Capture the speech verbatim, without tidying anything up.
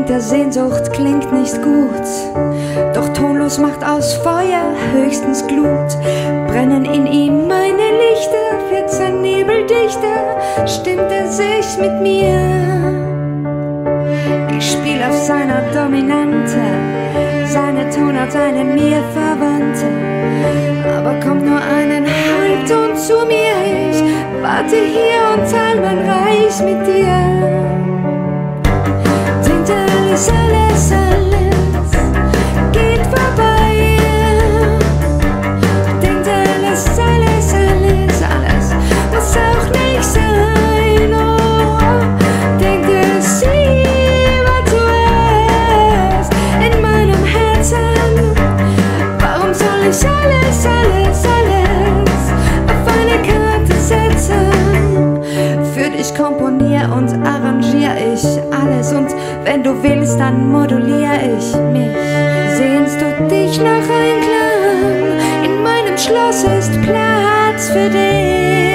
klingt der Sehnsucht, klingt nicht gut. Doch tonlos macht aus Feuer höchstens Glut. Brennen in ihm meine Lichter, wird sein Nebel dichter, stimmt er sich mit mir. Ich spiel auf seiner Dominante, seine Tonart, eine mir Verwandte. Aber kommt nur einen Halbton zu mir, ich warte hier und teil mein Reich mit dir. Denkt alles, alles, alles geht vorbei. Denkt alles, alles, alles, alles muss auch nicht sein. Oh, denkt es lieber zuerst in meinem Herzen. Warum soll ich alles, alles, alles auf eine Karte setzen? Für dich komponier und arrangier ich alles, und wenn du willst, dann modulier ich mich. Sehnst du dich nach Einklang? In meinem Schloss ist Platz für dich.